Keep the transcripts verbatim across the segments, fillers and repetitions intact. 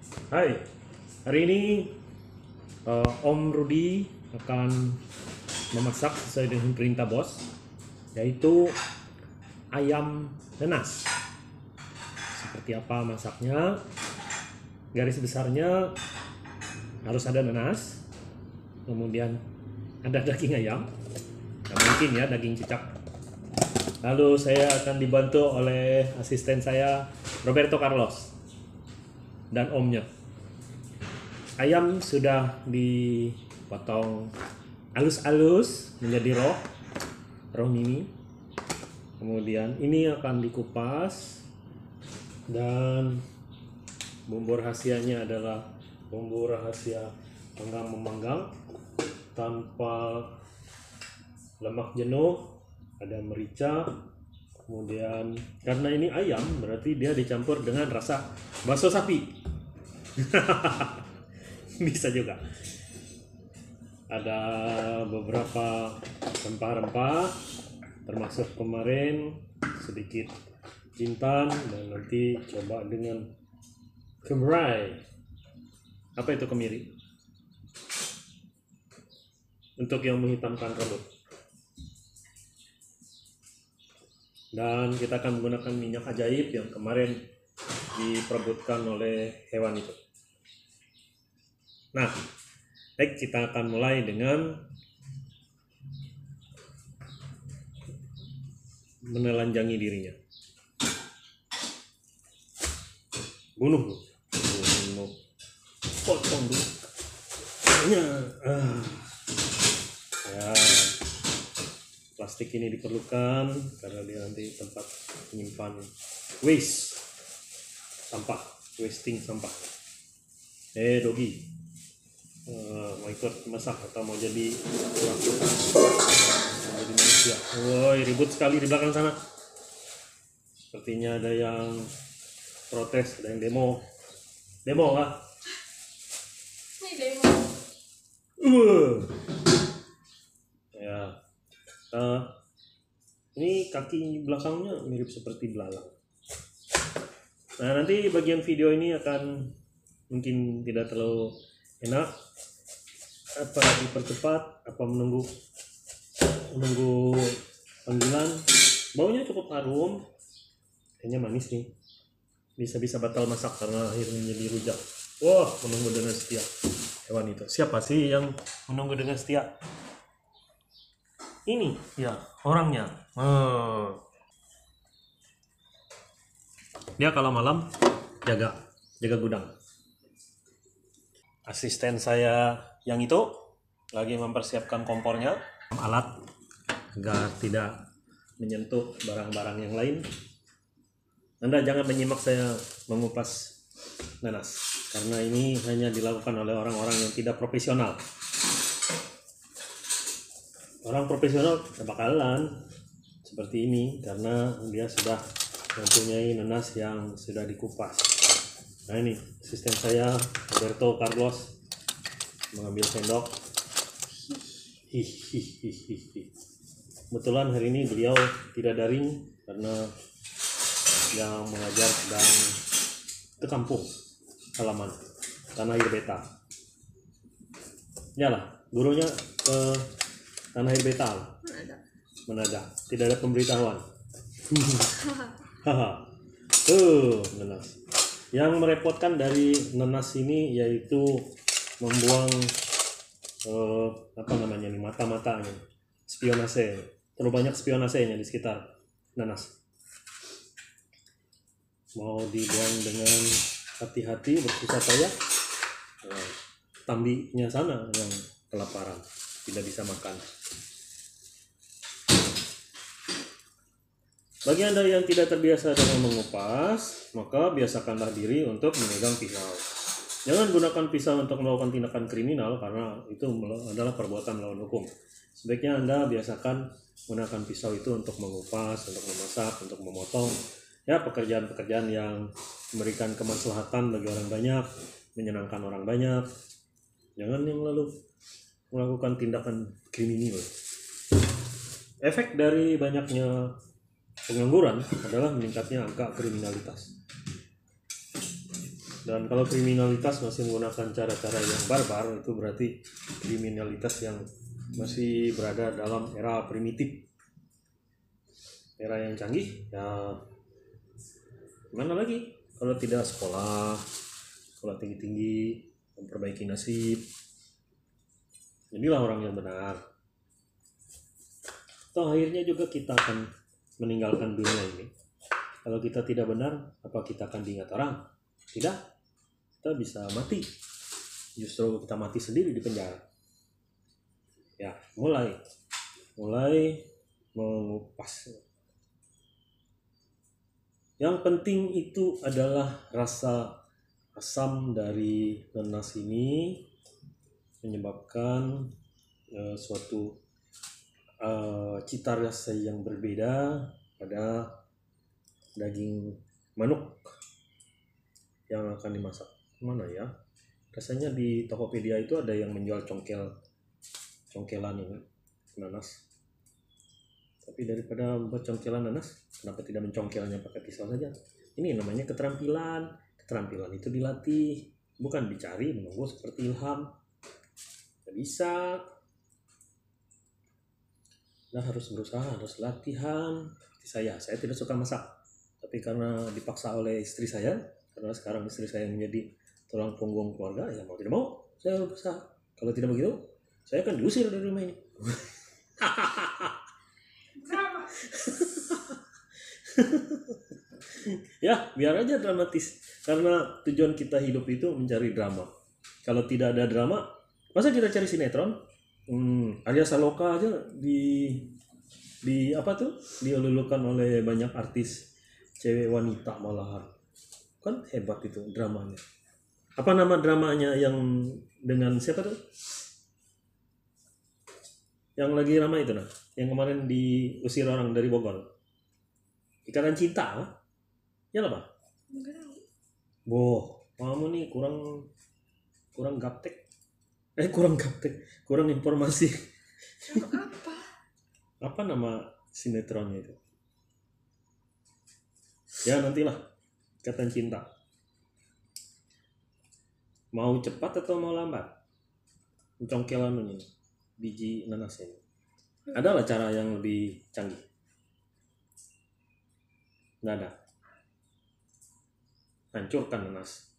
Hai, hari ini uh, Om Rudi akan memasak sesuai dengan perintah bos, yaitu ayam nenas. Seperti apa masaknya? Garis besarnya harus ada nenas, kemudian ada daging ayam, nah, mungkin ya daging cicak. Lalu saya akan dibantu oleh asisten saya Roberto Carlos dan omnya. Ayam sudah dipotong halus-halus menjadi roh, roh mini. Kemudian ini akan dikupas dan bumbu rahasianya adalah bumbu rahasia panggang memanggang tanpa lemak jenuh. Ada merica, kemudian karena ini ayam berarti dia dicampur dengan rasa bakso sapi. Bisa juga. Ada beberapa rempah-rempah termasuk kemarin sedikit jintan, dan nanti coba dengan kemiri. Apa itu kemiri? Untuk yang menghitamkan rambut. Dan kita akan menggunakan minyak ajaib yang kemarin diperebutkan oleh hewan itu. Nah, baik, kita akan mulai dengan menelanjangi dirinya. Bunuh, bunuh, potong dulu. Ya, ah. ya. Plastik ini diperlukan karena dia nanti tempat menyimpan waste, sampah, wasting sampah. Eh Dogi, uh, mau ikut masak atau mau jadi orang? Mau jadi manusia? Woi, ribut sekali di belakang sana. Sepertinya ada yang protes, ada yang demo. Demo lah. Ini demo. Uh. Ya. Uh, ini kaki belakangnya mirip seperti belalang. Nah, nanti bagian video ini akan mungkin tidak terlalu enak. Apa dipercepat, apa menunggu menunggu panggilan. Baunya cukup harum, kayaknya manis nih. Bisa-bisa batal masak karena akhirnya jadi rujak. Wah, menunggu dengan setia hewan itu. Siapa sih yang menunggu dengan setia? Ini ya orangnya. Oh. Dia kalau malam jaga jaga gudang. Asisten saya yang itu lagi mempersiapkan kompornya, alat agar tidak menyentuh barang-barang yang lain. Anda jangan menyimak saya mengupas nanas, karena ini hanya dilakukan oleh orang-orang yang tidak profesional. Orang profesional bakalan seperti ini karena dia sudah mempunyai nanas yang sudah dikupas. Nah, ini asisten saya Roberto Carlos mengambil sendok. Hihihihi. Kebetulan hari ini beliau tidak daring karena yang mengajar sedang ke kampung halaman Tanah Air Beta. Yalah, gurunya ke Tanah Air Beta. Mendadak. Mendadak, tidak ada pemberitahuan. Haha. Tuh, nanas. Yang merepotkan dari nanas ini yaitu membuang eh, apa namanya nih, mata-matanya, spionase. Terlalu banyak spionasenya di sekitar nanas. Mau dibuang dengan hati-hati, bersusah payah. Eh, tambinya sana yang kelaparan, tidak bisa makan. Bagi Anda yang tidak terbiasa dengan mengupas, maka biasakanlah diri untuk memegang pisau. Jangan gunakan pisau untuk melakukan tindakan kriminal karena itu adalah perbuatan melawan hukum. Sebaiknya Anda biasakan menggunakan pisau itu untuk mengupas, untuk memasak, untuk memotong. Ya, pekerjaan-pekerjaan yang memberikan kemaslahatan bagi orang banyak, menyenangkan orang banyak. Jangan yang lalu melakukan tindakan kriminal. Efek dari banyaknya pengangguran adalah meningkatnya angka kriminalitas. Dan kalau kriminalitas masih menggunakan cara-cara yang barbar, itu berarti kriminalitas yang masih berada dalam era primitif. Era yang canggih ya mana lagi kalau tidak sekolah sekolah tinggi-tinggi, memperbaiki nasib, jadilah orang yang benar. Toh akhirnya juga kita akan meninggalkan dunia ini. Kalau kita tidak benar, apa kita akan diingat orang? Tidak, kita bisa mati. Justru kita mati sendiri di penjara. Ya, mulai mulai mengupas. Yang penting itu adalah rasa asam dari nanas ini menyebabkan uh, suatu uh, cita rasa yang berbeda pada daging manuk yang akan dimasak. Mana ya? Rasanya di Tokopedia itu ada yang menjual congkel congkelan ini nanas. Tapi daripada membuat congkelan nanas, kenapa tidak mencongkelnya pakai pisau saja? Ini namanya keterampilan. Keterampilan itu dilatih, bukan dicari menunggu seperti ilham. Tidak bisa. Nah, harus berusaha, harus latihan. Seperti saya, saya tidak suka masak. Tapi karena dipaksa oleh istri saya, karena sekarang istri saya menjadi tulang punggung keluarga, ya mau tidak mau, saya harus berusaha. Kalau tidak begitu, saya akan diusir dari rumah ini. Ya, biar aja dramatis. Karena tujuan kita hidup itu mencari drama. Kalau tidak ada drama, masa kita cari sinetron? Hmm, Arya Saloka aja di di apa tuh? Dilulukan oleh banyak artis cewek wanita malahan. Kan hebat itu dramanya. Apa nama dramanya yang dengan siapa tuh? Yang lagi ramai itu nah, yang kemarin diusir orang dari Bogor. Ikatan Cinta, ya lah, Pak. Boh, kamu nih kurang kurang gaptek. Eh, kurang gaptek, kurang informasi. Apa? Apa nama sinetronnya itu? Ya, nantilah. Ikatan Cinta. Mau cepat atau mau lambat? Mencongkelan ini, biji nanas ini. Adalah cara yang lebih canggih. Nggak ada. Hancurkan nanas.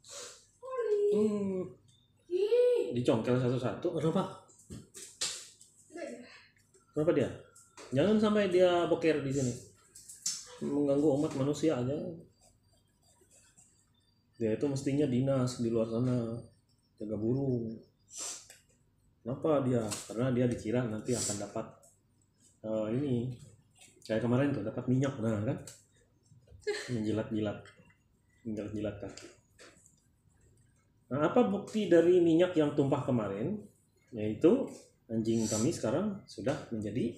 Hmm. Dicongkel satu-satu. Kenapa? Kenapa dia? Jangan sampai dia boker di sini. Mengganggu umat manusia aja. Dia itu mestinya dinas di luar sana, jaga burung. Kenapa dia? Karena dia dikira nanti akan dapat uh, ini kayak kemarin tuh dapat minyak, nah kan? Menjilat-jilat, menjilat-jilat kaki. Nah, apa bukti dari minyak yang tumpah kemarin? Yaitu anjing kami sekarang sudah menjadi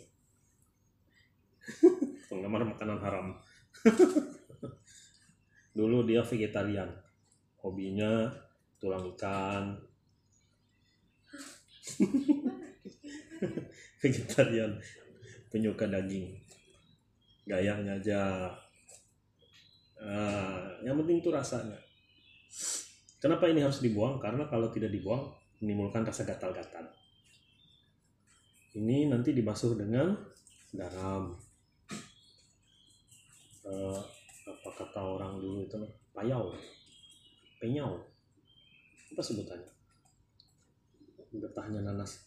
penggemar makanan haram. Dulu dia vegetarian, hobinya tulang ikan. Vegetarian, penyuka daging. Gayanya aja. Uh, yang penting itu rasanya. Kenapa ini harus dibuang? Karena kalau tidak dibuang menimbulkan rasa gatal-gatal. Ini nanti dibasuh dengan garam. Uh, apa kata orang dulu itu? Payau, penyau. Apa sebutannya? Getahnya nanas.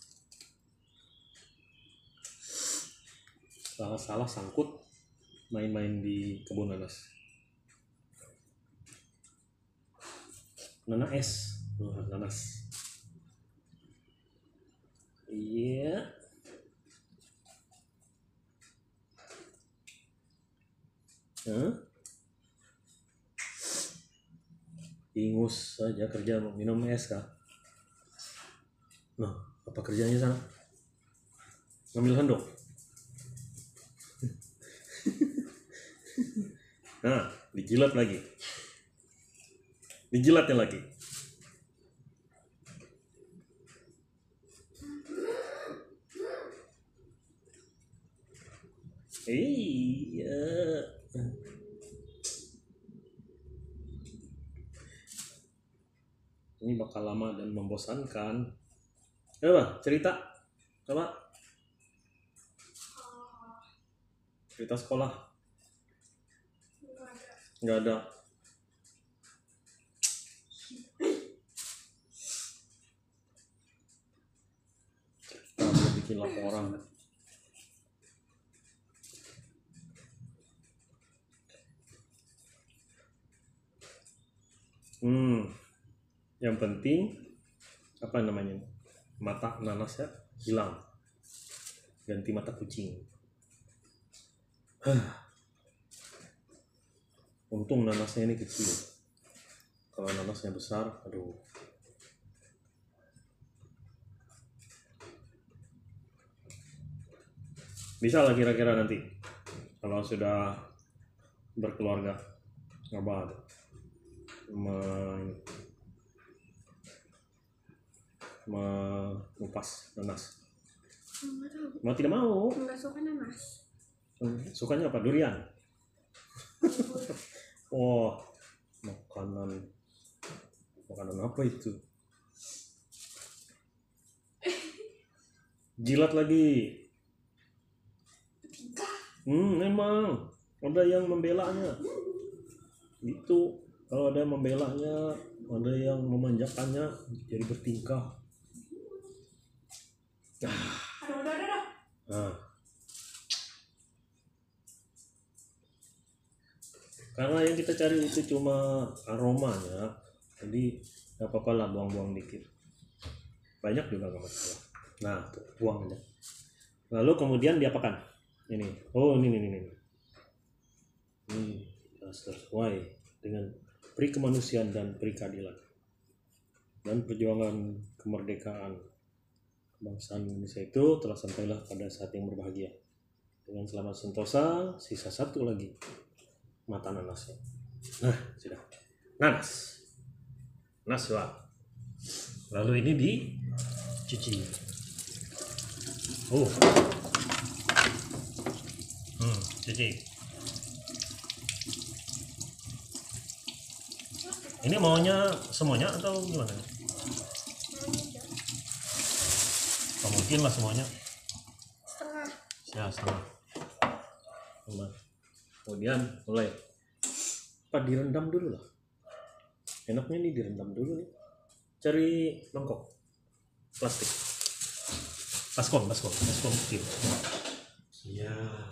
Salah-salah sangkut main-main di kebun nanas. Nanas es, oh, nanas. Iya. Huh? Ingus saja kerja minum es kah? Nah, apa kerjanya sana? Ngambil handuk. Nah, dijilat lagi. Dijilatnya lagi. Iya. Ini bakal lama dan membosankan. Coba cerita, coba cerita sekolah. Nggak ada. Kita bikin laporan. Hmm, yang penting apa namanya? Mata nanas ya hilang, ganti mata kucing. Untung nanasnya ini kecil. Kalau nanasnya besar, aduh. Bisa lah kira-kira nanti kalau sudah berkeluarga apa mengupas nanas. Nggak tahu. Mau tidak mau? Nggak suka nanas. Sukanya apa? Durian. Oh, makanan makanan apa itu? Jilat lagi. Hmm, memang ada yang membelanya. Itu kalau ada yang membelanya, ada yang memanjakannya jadi bertingkah. Aduh, udah, udah, Nah, karena yang kita cari itu cuma aromanya, jadi nggak apa-apa lah buang-buang dikit. Banyak juga nggak masalah. Nah, tuh, buang aja. Lalu kemudian diapakan? Ini, oh ini ini ini. Ini sesuai dengan peri kemanusiaan dan peri keadilan dan perjuangan kemerdekaan kebangsaan Indonesia itu telah sampailah pada saat yang berbahagia. Dengan selamat sentosa, sisa satu lagi mata nanasnya. Nah, sudah. Nanas. Naswa. Lalu ini dicuci. Oh. Hmm, cuci. Ini maunya semuanya atau gimana? Oh, mungkin lah semuanya. setengah. Ya, setengah. Kemudian mulai. Apa direndam dulu lah. Enaknya nih direndam dulu nih. Cari mangkok plastik. Baskom, baskom, baskom kecil. Ya.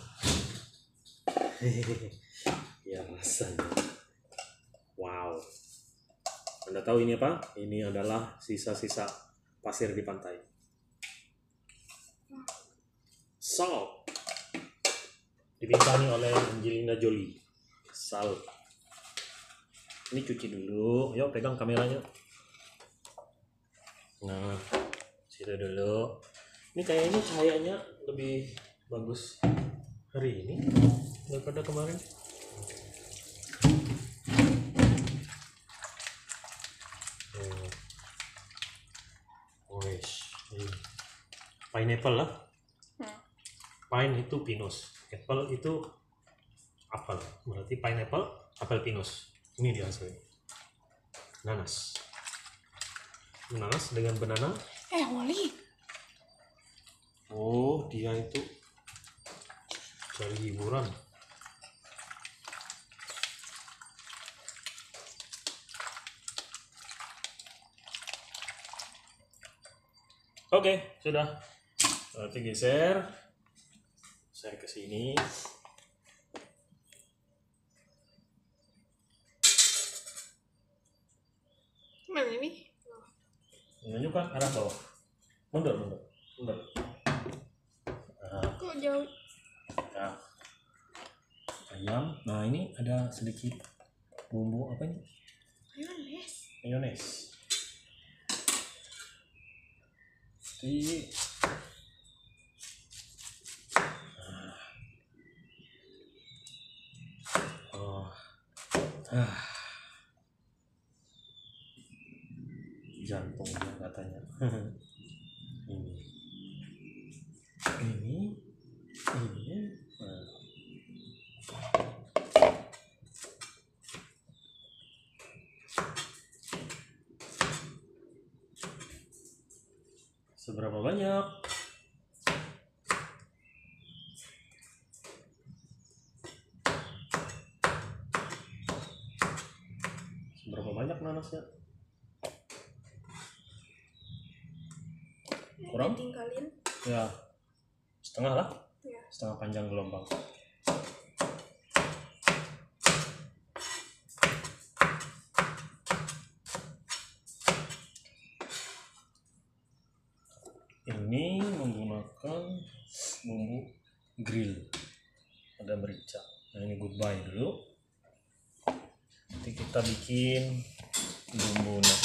Hehehe. Ya rasanya. Wow. Anda tahu ini apa? Ini adalah sisa-sisa pasir di pantai. Salt. Dibintangi oleh Angelina Jolie. Salt. Ini cuci dulu. Yuk pegang kameranya. Nah, situ dulu. Ini kayaknya cahayanya lebih bagus hari ini daripada kemarin. Pineapple lah. Hmm. Pine itu pinus, apple itu apel. Berarti pineapple, apel pinus. Ini dia hasilnya. Nanas. Nanas dengan banana. Eh, Wali. Oh, dia itu cari hiburan. Oke, sudah. Nanti geser. Saya ke sini. Mana ini? Menunjuk kan arah bawah. Mundur, mundur, mundur. Nah, Kok jauh? ya. Ayam. Nah, ini ada sedikit bumbu apa ini? Mayones. Mayones. Di oh. Ah. Jantungnya katanya. ini. Ini. Ini. Nah. Seberapa banyak? Seberapa banyak nanasnya? Kurang? Tinggalin. Ya, setengah lah. Ya. Setengah panjang gelombang. Ini menggunakan bumbu grill, ada merica. Nah, ini goodbye dulu. Nanti kita bikin bumbunya.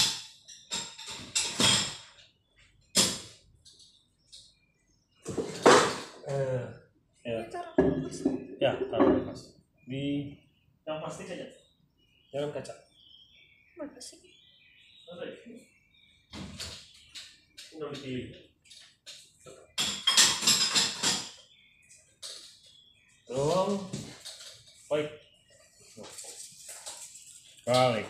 Eh, ya, Taruh kulkas. ya taruh di kas. Di yang plastik aja, jangan kaca. Mana sih? Ada ini. Udah dipilih. Tuang, baik, balik.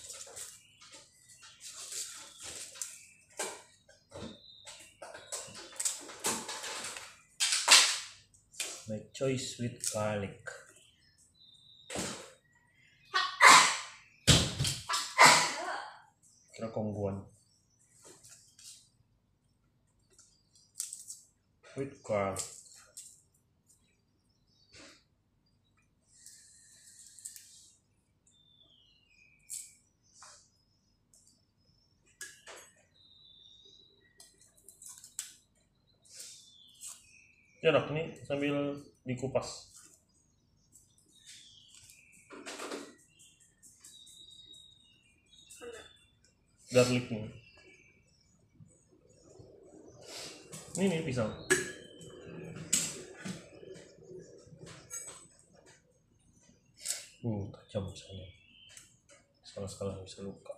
Make choice with garlic. Kira kongguan. With garlic. Enak nih sambil dikupas. Garlicnya. Ini nih pisang. Uh, tajam misalnya. Salah-salah bisa luka.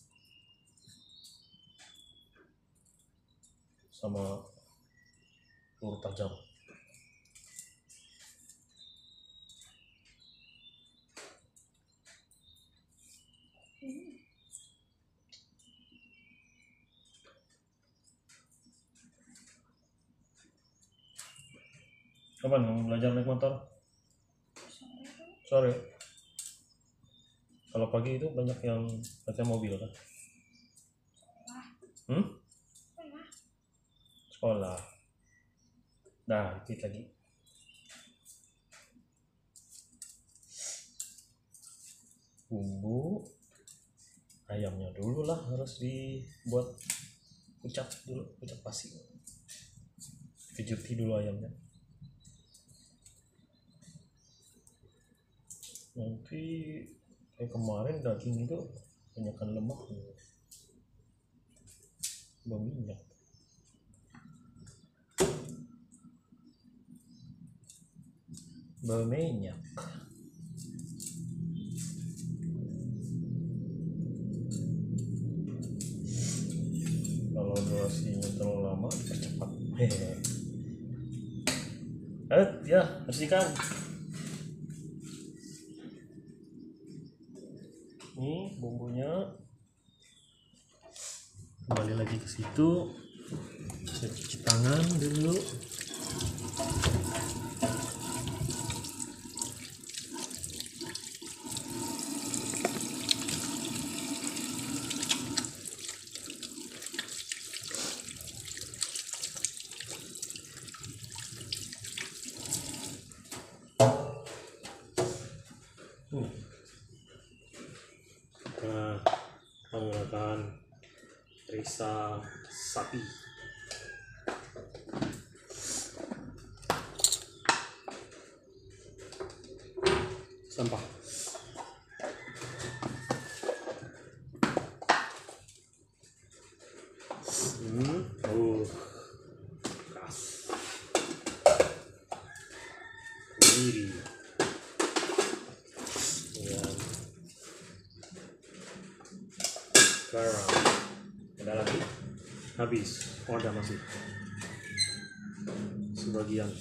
Sama peluru tajam. Kapan kamu belajar naik motor? Sore. Kalau pagi itu banyak yang pakai mobil kan? Hmm? Sekolah. Nah, dikit lagi. Bumbu ayamnya dulu lah harus dibuat kucap dulu, kucap pasi. Kejuti dulu ayamnya. Nanti kayak kemarin daging itu banyakkan lemak, berminyak. Berminyak. Kalau durasinya terlalu lama, percepat. Hehehe. Eh, ya, bersihkan. Ini bumbunya, kembali lagi ke situ. Saya cuci tangan dulu. Hmm. Kita menggunakan perisa sapi. Sampah. Hmm. Oh. Kas. Kemiri. Garam. Ada lagi? Habis. Oh, ada masih sebagian.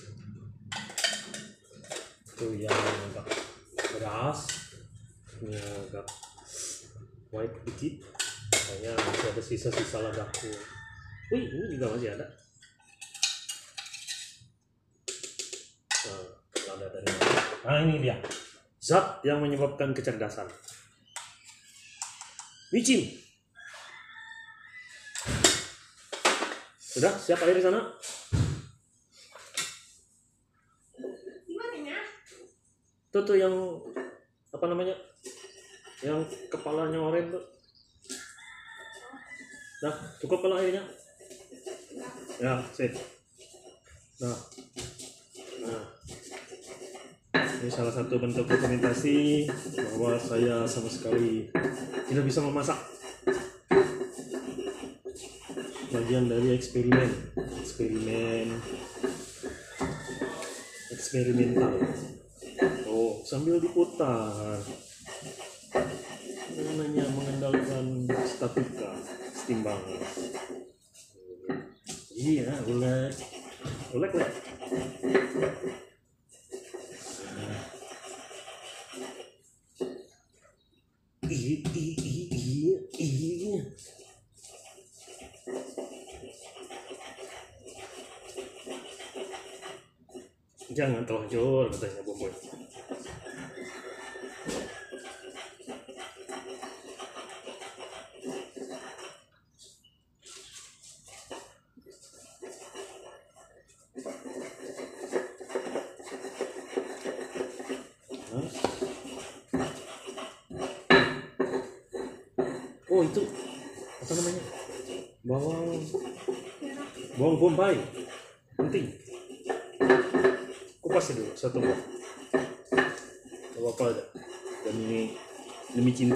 Itu yang agak pedas, ini agak white dikit, kayaknya masih ada sisa-sisa ladaku. Wih, ini juga masih ada. Nah, ada dari mana? Nah, ini dia. Zat yang menyebabkan kecerdasan. Micin. Sudah siap air di sana? Itu tuh yang apa namanya? Yang kepalanya oranye tuh. Nah, cukup kalau airnya. Ya, sip. Nah, nah, ini salah satu bentuk dokumentasi bahwa saya sama sekali tidak bisa memasak. Bagian dari eksperimen, eksperimen, eksperimental. Oh, sambil diputar. Namanya mengendalikan statika, kesetimbangan. Iya, ulek, ulek, ulek. Ih, ih, ih, ih, ih. Jangan telanjur, katanya Boboy. Oh, itu apa namanya? Bawang bawang bombay. Penting. Kupas dulu satu buah. Gak apa-apa aja. Demi demi cinta.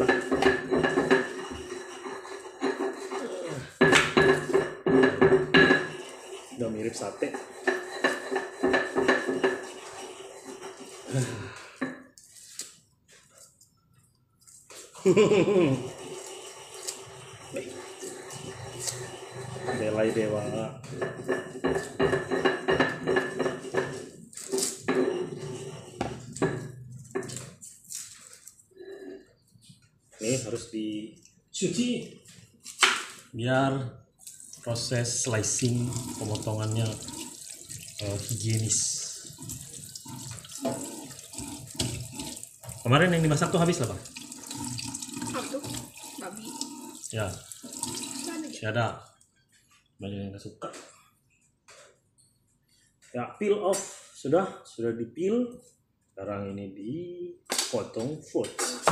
Udah mirip sate. Belai dewa. Ini harus dicuci biar proses slicing pemotongannya uh, higienis. Kemarin yang dimasak tuh habis lah bang? Satu babi. Ya. Masih ada. Banyak yang gak suka. Ya, peel off sudah, sudah dipil. Sekarang ini dipotong food.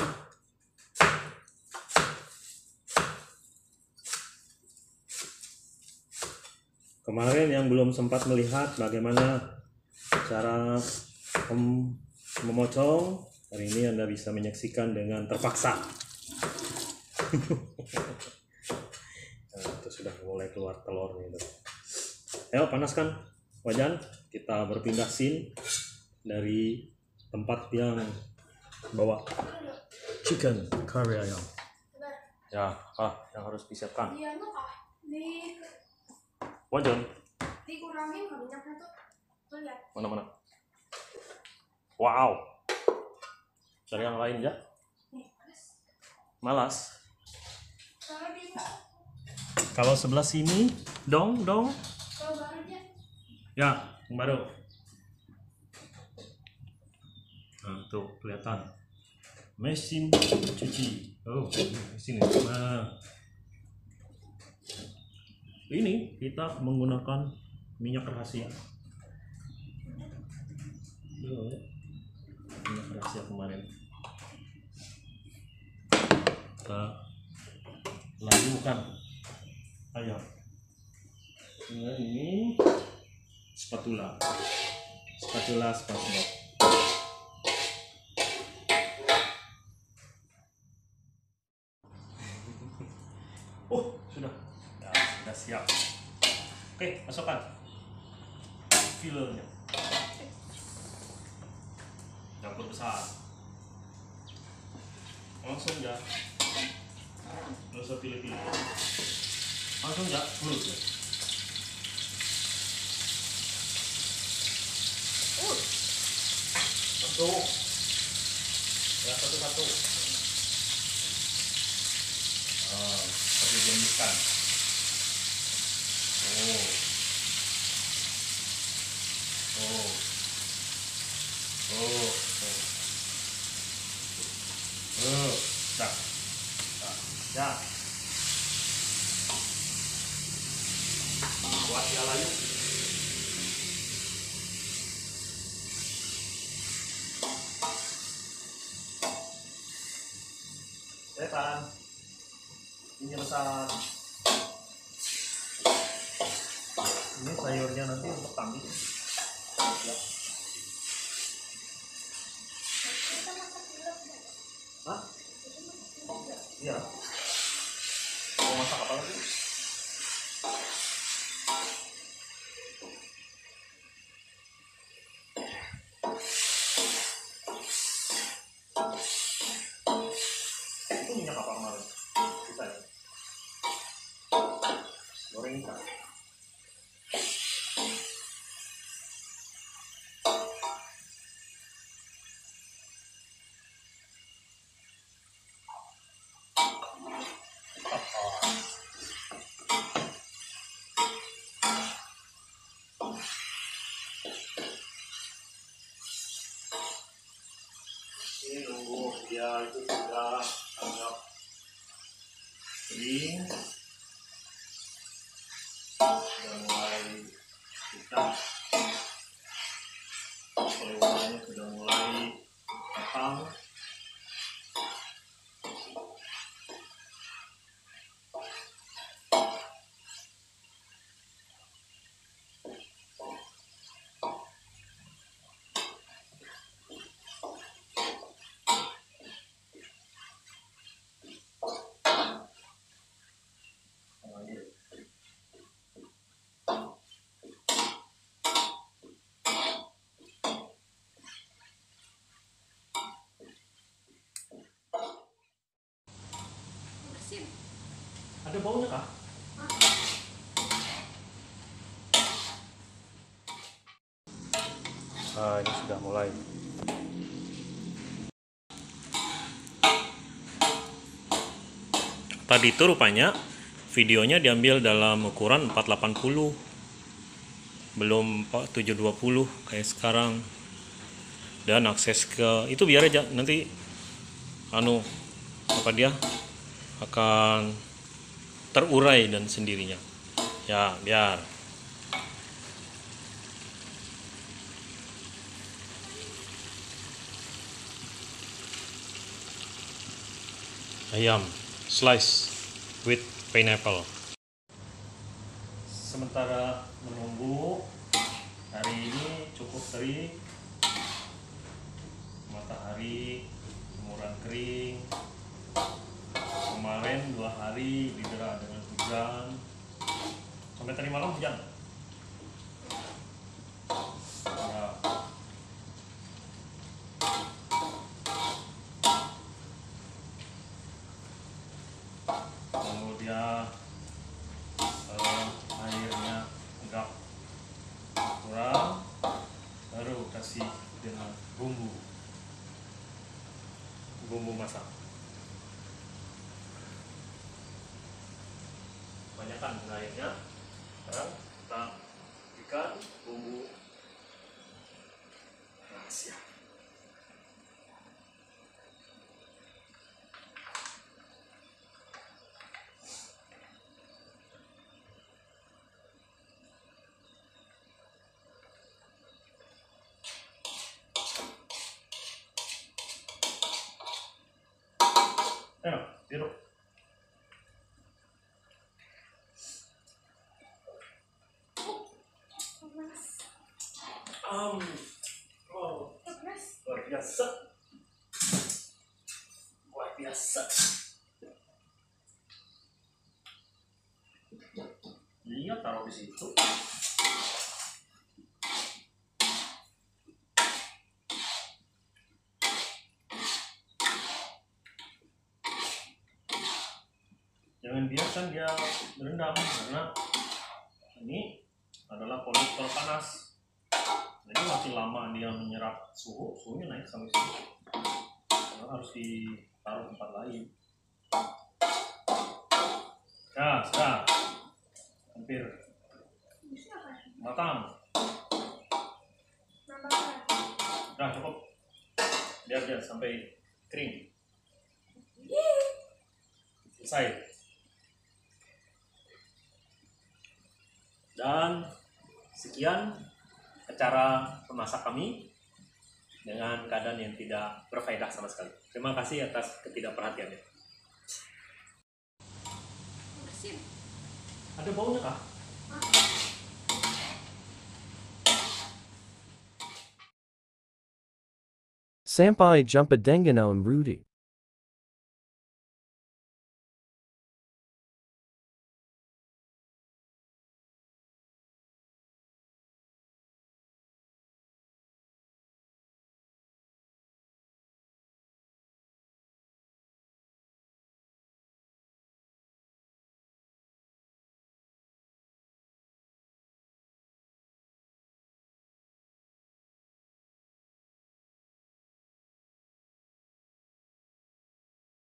Kemarin yang belum sempat melihat bagaimana cara mem memotong, hari ini Anda bisa menyaksikan dengan terpaksa. Nah, itu sudah mulai keluar telur nih. Ayo panaskan wajan, kita berpindah scene dari tempat yang bawa chicken curry ayam. Ya, ah, yang harus disiapkan. Iya, lu kah? Di Wajan, dikurangin nggak minyaknya tuh. Tuh lihat. mana-mana. Wow. Cari yang lain ya. Nih, panas. Malas. Kalau di Kalau sebelah sini, dong, dong. kalau baru aja. Ya, yang baru. Nah, tuh kelihatan. Mesin cuci. Oh, di sini. Nah. Ini kita menggunakan minyak rahasia. Minyak rahasia kemarin. Kita lakukan ayam. Nah, ini spatula. Spatula SpongeBob. Oh, sudah. Ya, sudah siap. Oke, masukkan filenya. Dapur besar. Langsung ya. Nggak usah pilih-pilih. Langsung ya, mulut ya. Uh. Masuk. Ya, satu-satu. Ah, seperti jemikan. Oh. Oh. Oh. Oh. Dah. Dah. Ya. Buat dia lagi. Setan. Ini besar. Ini sayurnya nanti untuk kami. Ya. Kita masak dulu. Hah? Iya. Mau masak apa lagi? Itu minyak apa kemarin? Kita ya. Goreng ikan. Ini nunggu dia itu sudah agak kering, sudah mulai hitam, warnanya sudah mulai matang. Bersin. Ada baunya kah? Nah, ini sudah mulai. Tadi itu rupanya videonya diambil dalam ukuran empat delapan puluh, belum tujuh dua puluh kayak sekarang. Dan akses ke itu biar aja, nanti anu apa dia akan terurai dan sendirinya. Ya, biar. Ayam slice with pineapple. Sementara menunggu, hari ini cukup terik, matahari, jemuran kering. Kemarin dua hari didera dengan hujan, sampai tadi malam hujan. Ya. Lalu dia eh, airnya agak kurang, baru kasih dengan bumbu bumbu masak. Banyakkan airnya. Sekarang kita berikan bumbu rahasia. Ayo, biru. Panas. Um, oh, Panas. luar biasa. Luar biasa. Iya, taruh di situ. Jangan biarkan dia berendam, karena ini adalah polutor panas. Jadi masih lama dia menyerap suhu, suhunya naik sampai sini. Karena harus ditaruh tempat lain. Ya, sudah. Hampir matang. Nambahkan. Nah, cukup. Biar dia sampai kering. Selesai. Dan sekian cara memasak kami dengan keadaan yang tidak berfaedah sama sekali. Terima kasih atas ketidakperhatiannya. Bersin. Ada baunya kah? Sampai jumpa dengan Rudy.